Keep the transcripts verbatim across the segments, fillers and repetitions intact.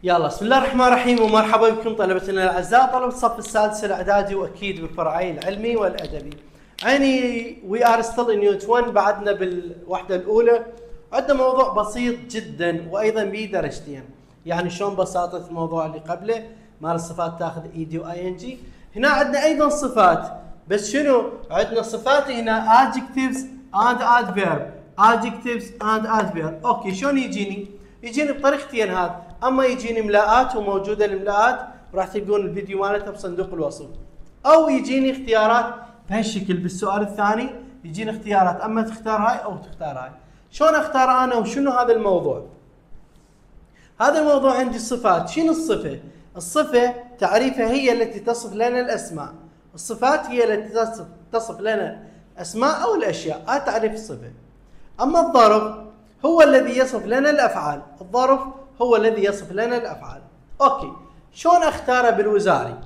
يلا بسم الله الرحمن الرحيم ومرحبا بكم طلبتنا الاعزاء طلبه الصف السادس الاعدادي واكيد بالفرعي العلمي والادبي. عيني وي ار ستيل ان يونت واحد بعدنا بالوحده الاولى. عندنا موضوع بسيط جدا وايضا به درجتين. يعني شلون بساطه الموضوع اللي قبله مال الصفات تاخذ اي دي واي ان جي. هنا عندنا ايضا صفات بس شنو؟ عندنا صفات هنا adjectives and adverb adjectives and adverb. اوكي شلون يجيني؟ يجيني بطريقتين هذا، اما يجيني ملاءات وموجوده الملاءات راح تلقون الفيديو مالتها بصندوق الوصف، او يجيني اختيارات بهالشكل. بالسؤال الثاني يجيني اختيارات، اما تختار هاي او تختار هاي. شلون اختار انا وشنو هذا الموضوع؟ هذا الموضوع عندي الصفات. شنو الصفه؟ الصفه تعريفها هي التي تصف لنا الاسماء. الصفات هي التي تصف تصف لنا الاسماء او الاشياء، هذا تعريف الصفه. اما الظرف هو الذي يصف لنا الافعال، الظرف هو الذي يصف لنا الافعال. اوكي شلون اختاره بالوزاري؟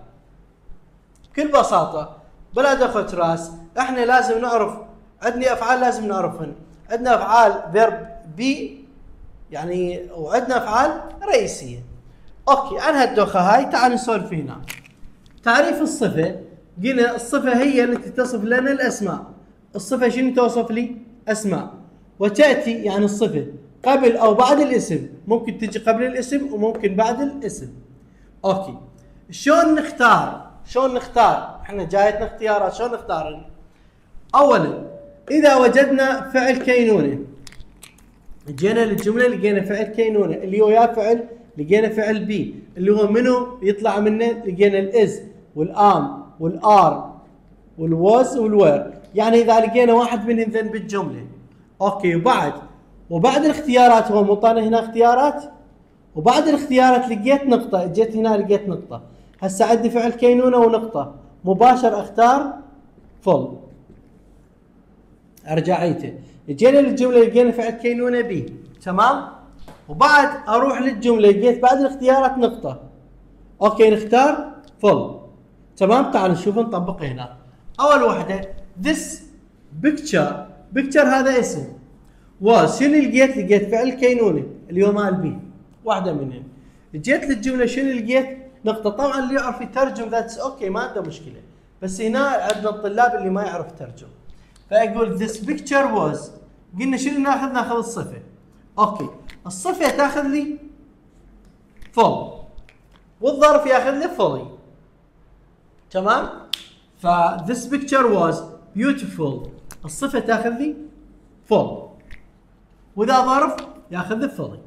بكل بساطه بلا دخل راس، احنا لازم نعرف عندنا افعال لازم نعرفهن. عندنا افعال فيرب بي يعني وعندنا افعال رئيسيه. اوكي عن هالدوخه هاي تعال نسولف هنا. تعريف الصفه قلنا الصفه هي التي تصف لنا الاسماء. الصفه شنو توصف لي؟ اسماء. وتاتي يعني الصفه قبل او بعد الاسم، ممكن تجي قبل الاسم وممكن بعد الاسم. اوكي شلون نختار؟ شلون نختار؟ احنا جايتنا اختيارات، شلون نختار؟ اولا اذا وجدنا فعل كينونه، جينا للجمله لقينا فعل كينونه اللي هو يا فعل، لقينا فعل بي اللي هو منو يطلع منه؟ لقينا الاز والام والار والواز والوير. يعني اذا لقينا واحد منهم ذن بالجمله. اوكي وبعد وبعد الاختيارات هو مطانا هنا اختيارات، وبعد الاختيارات لقيت نقطة، جيت هنا لقيت نقطة. هسه عندي فعل كينونة ونقطة، مباشر اختار فل. ارجع عيته، جينا للجملة لقينا فعل كينونة بي، تمام؟ وبعد اروح للجملة لقيت بعد الاختيارات نقطة. اوكي نختار فل، تمام؟ تعالوا نشوف نطبق هنا. اول وحدة this picture، picture هذا اسم. واز شنو لقيت؟ لقيت فعل كينونه اللي هو مال بي، واحده منهم. جيت للجمله شنو لقيت؟ نقطه. طبعا اللي يعرف يترجم ذاتس اوكي ما عنده مشكله، بس هنا عندنا الطلاب اللي ما يعرف يترجم. فاقول this picture was، قلنا شنو ناخذ؟ ناخذ الصفه. اوكي الصفه تاخذ لي full والظرف ياخذ لي fully، تمام؟ ف this picture was beautiful، الصفه تاخذ لي full واذا ظرف ياخذ الفضي،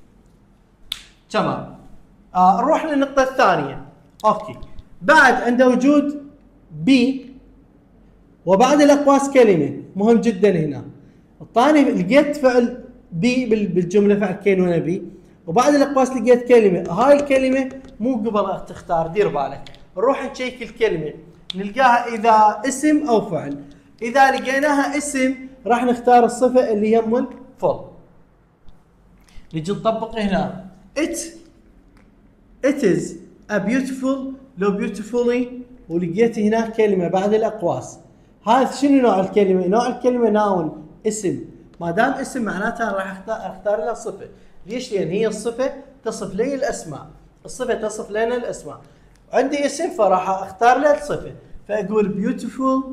تمام. آه نروح للنقطة الثانية. اوكي بعد عند وجود بي وبعد الاقواس كلمة، مهم جدا هنا. الثاني لقيت فعل بي بالجملة فعل كينونة بي، وبعد الاقواس لقيت كلمة، هاي الكلمة مو قبل تختار، دير بالك. نروح نشيك الكلمة نلقاها اذا اسم او فعل. اذا لقيناها اسم راح نختار الصفة اللي هي من فل. نجي نطبق هنا it it is a beautiful، لو beautifully ولقيت هنا كلمة بعد الأقواس. هذا شنو نوع الكلمة؟ نوع الكلمة ناون، اسم. ما دام اسم معناتها راح اختار اختار لها صفة. ليش؟ لأن هي الصفة تصف لي الأسماء، الصفة تصف لنا الأسماء. عندي اسم فراح اختار له الصفة، فأقول beautiful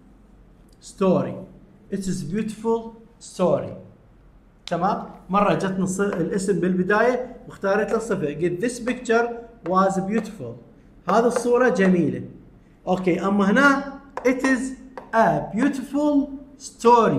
story، it is beautiful story، تمام؟ مرة جتني الاسم بالبداية واختارت له الصفة، قلت this picture was beautiful، هذه الصورة جميلة. اوكي اما هنا it is a beautiful story،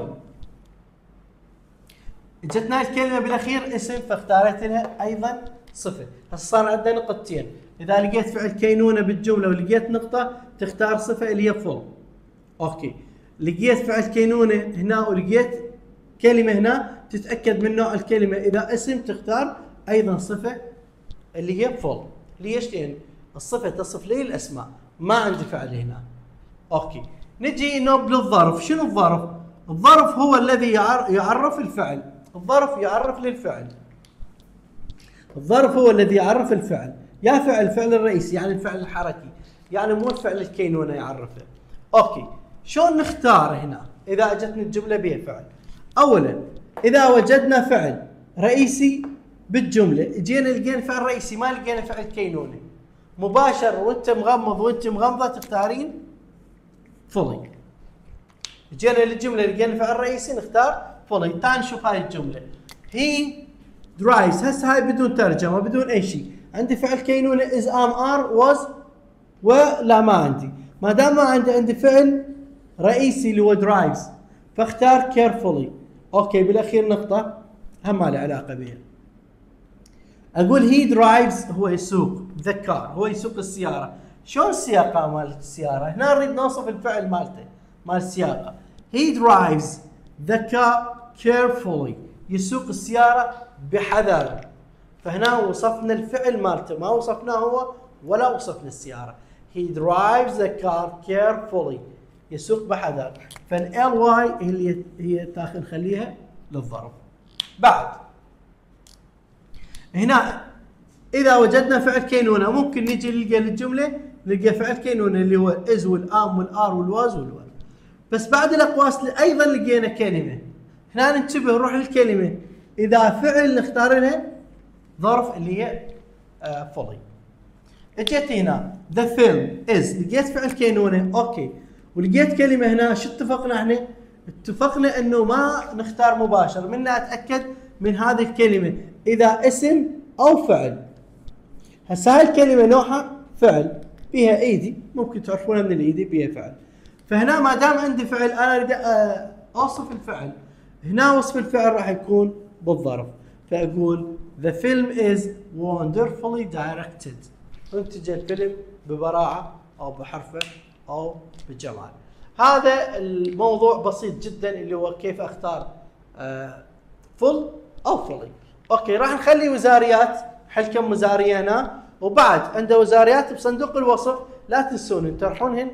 جتنا الكلمة بالاخير اسم فاختارت لها ايضا صفة. هسه صار عندنا نقطتين، اذا لقيت فعل كينونة بالجملة ولقيت نقطة تختار صفة اللي هي full. اوكي لقيت فعل كينونة هنا ولقيت كلمة هنا تتأكد من نوع الكلمة، إذا اسم تختار أيضا صفة اللي هي فول. ليش؟ لأن الصفة تصف لي الأسماء، ما عندي فعل هنا. أوكي نجي نوب للظرف. شنو الظرف؟ الظرف هو الذي يعرف الفعل، الظرف يعرف للفعل، الظرف هو الذي يعرف الفعل. يا فعل فعل الرئيسي يعني الفعل الحركي، يعني مو الفعل الكينونة يعرفه. أوكي شلون نختار هنا إذا أجتني الجملة بها فعل؟ أولا إذا وجدنا فعل رئيسي بالجمله اجينا لقينا فعل رئيسي ما لقينا فعل كينونه مباشر وانت مغمض وانت مغمضه تختارين فولي. جينا للجمله لقينا فعل رئيسي نختار فولي. تعال نشوف هاي الجمله هي درايفز. هسه هاي بدون ترجمه بدون اي شيء. عندي فعل كينونه از ام ار واز ولا ما عندي. ما دام ما عندي عندي فعل رئيسي اللي هو درايفز فاختار كيرفولي. اوكي بالاخير نقطه هم ما له علاقه بها. اقول هي درايفز هو يسوق ذا كار هو يسوق السياره. شلون السياقه مال السياره؟ هنا نريد نوصف الفعل مالته مال السياقه. هي درايفز ذا كار كيرفولي يسوق السياره بحذر. فهنا وصفنا الفعل مالته ما وصفناه هو ولا وصفنا السياره. He drives the car carefully يسوق بحذر. فال واي اللي هي تاخذ نخليها للظرف. بعد هنا اذا وجدنا فعل كينونه ممكن نجي نلقى الجمله نلقى فعل كينونه اللي هو از والام والار والواز والوال. بس بعد الاقواس ايضا لقينا كلمه. هنا ننتبه نروح للكلمه اذا فعل نختار لها ظرف اللي هي فولي. اجيت هنا ذا فيلم از لقيت فعل كينونه اوكي ولقيت كلمه هنا. شو اتفقنا احنا؟ اتفقنا انه ما نختار مباشر منها اتاكد من هذه الكلمه اذا اسم او فعل. هسه هاي الكلمه نوعها فعل بها ايدي ممكن تعرفونها من الايدي بها فعل. فهنا ما دام عندي فعل انا اريد اوصف الفعل. هنا وصف الفعل راح يكون بالظرف. فاقول the film is wonderfully directed انتج الفيلم ببراعه او بحرفه او بجمال. هذا الموضوع بسيط جدا اللي هو كيف اختار آه فل او فولي. اوكي راح نخلي وزاريات حل كم وزاريه هنا وبعد عنده وزاريات بصندوق الوصف لا تنسون تروحونهن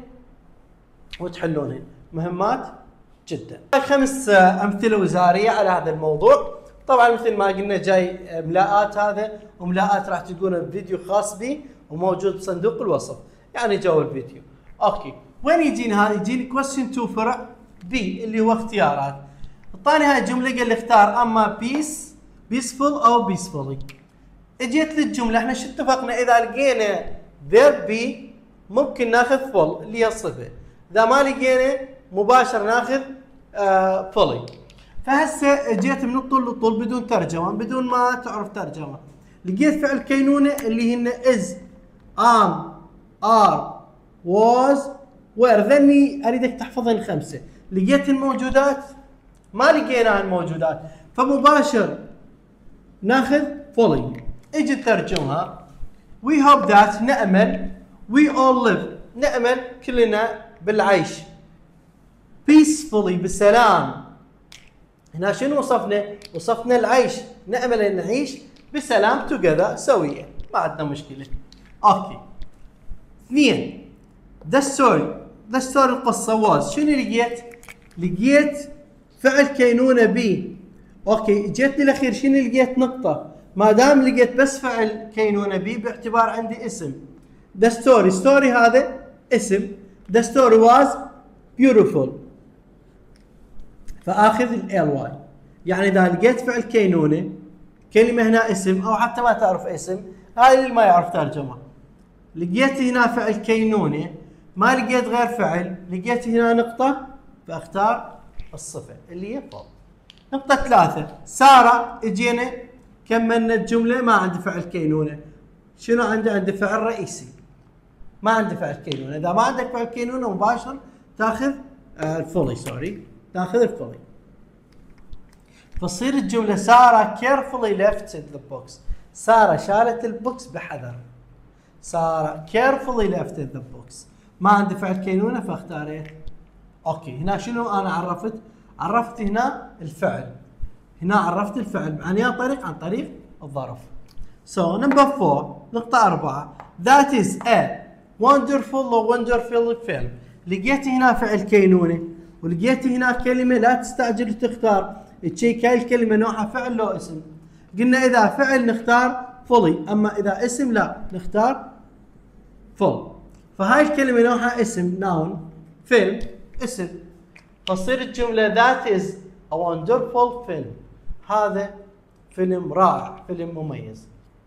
وتحلونهن مهمات جدا. خمس امثله وزاريه على هذا الموضوع. طبعا مثل ما قلنا جاي ملاءات هذا وملاءات راح تلقونه بفيديو خاص بي وموجود بصندوق الوصف يعني جو الفيديو. اوكي وين يجينا هذا؟ يجيني كويستشن اثنين فرع بي اللي هو اختيارات. اعطاني هاي الجمله قال لي اختار اما بيس بيسفول او بيسفولي. اجيت للجمله احنا شو اتفقنا اذا لقينا فيرب بي ممكن ناخذ فول اللي هي الصفه. اذا ما لقينا مباشر ناخذ آه فولي. فهسه جيت من الطول للطول بدون ترجمه بدون ما تعرف ترجمه. لقيت فعل كينونه اللي هن از ام ار واز وير. ذني اريدك تحفظهن الخمسه. لقيت الموجودات ما لقيناها الموجودات فمباشر ناخذ فولي. اجي ترجمها we hope that نأمل we all live نأمل كلنا بالعيش peacefully بسلام. هنا شنو وصفنا؟ وصفنا العيش نأمل ان نعيش بسلام together سويا ما عندنا مشكله. اوكي اثنين ذا ستوري ذا ستوري القصه واز. شنو لقيت؟ لقيت فعل كينونه بي. اوكي جيت للاخير شنو لقيت؟ نقطه. ما دام لقيت بس فعل كينونه بي باعتبار عندي اسم. ذا ستوري ستوري هذا اسم. ذا ستوري واز بيوتيفول فاخذ ال واي. يعني اذا لقيت فعل كينونه كلمه هنا اسم او حتى ما تعرف اسم هاي اللي ما يعرف ترجمه. لقيت هنا فعل كينونه ما لقيت غير فعل لقيت هنا نقطه فاختار الصفه اللي هي فول. نقطه ثلاثه ساره. اجينا كملنا الجمله ما عندي فعل كينونه. شنو عندي؟ عندي فعل رئيسي ما عندي فعل كينونه. اذا ما عندك فعل كينونه مباشر تاخذ آه الفولي سوري تاخذ الفولي. فتصير الجمله ساره carefully left the box. ساره شالت البوكس بحذر. ساره carefully left the box. ما عندي فعل كينونه فاختاريت اوكي. هنا شنو انا عرفت؟ عرفت هنا الفعل. هنا عرفت الفعل عن اي طريق؟ عن طريق الظرف. سو نمبر أربعة نقطة أربعة that is a wonderful or wonderful film. لقيت هنا فعل كينونه ولقيت هنا كلمه لا تستعجل تختار تشيك هاي الكلمه نوعها فعل لو اسم. قلنا اذا فعل نختار فولي اما اذا اسم لا نختار فول. فهاي الكلمه نوعها اسم ناون فيلم اسم. فتصير الجمله that is a wonderful film. هذا فيلم رائع، فيلم مميز.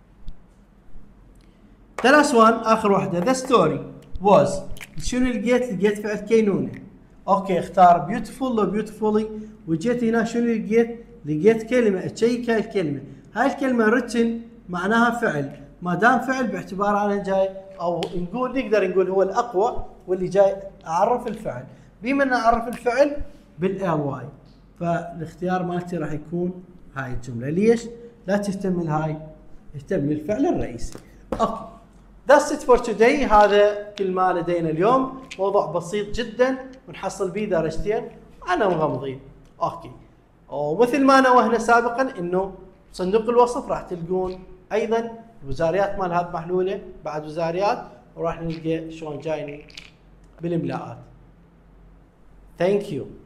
The last one اخر واحده. The story was شنو لقيت؟ لقيت فعل كينونه. اوكي اختار beautiful لو beautifully، وجيت هنا شنو لقيت؟ لقيت كلمه تشيك هاي الكلمه. هاي الكلمه written معناها فعل، ما دام فعل باعتبار انا جاي او نقول نقدر نقول هو الاقوى واللي جاي اعرف الفعل. بما ان اعرف الفعل بالال واي، فالاختيار مالتي راح يكون هاي الجمله. ليش؟ لا تهتم لهاي، اهتم للفعل الرئيسي. اوكي That's it for today. هذا كل ما لدينا اليوم، موضوع بسيط جدا ونحصل به درجتين انا مغمضين. اوكي ومثل ما نوهنا سابقا انه صندوق الوصف راح تلقون ايضا الوزاريات مال هذا محلوله بعد وزاريات، وراح نلقى شلون جايني بالاملاءات. Thank you.